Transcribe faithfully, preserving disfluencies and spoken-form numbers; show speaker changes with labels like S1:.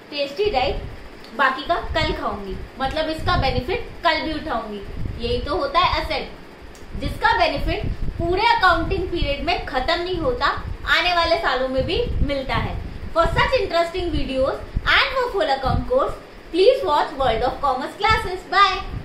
S1: Tasty right, बाकी का कल खाऊंगी, मतलब इसका बेनिफिट कल भी उठाऊंगी। यही तो होता है एसेट, जिसका बेनिफिट पूरे अकाउंटिंग पीरियड में खत्म नहीं होता, आने वाले सालों में भी मिलता है। For such interesting videos and for full account course, please watch World of Commerce classes. Bye.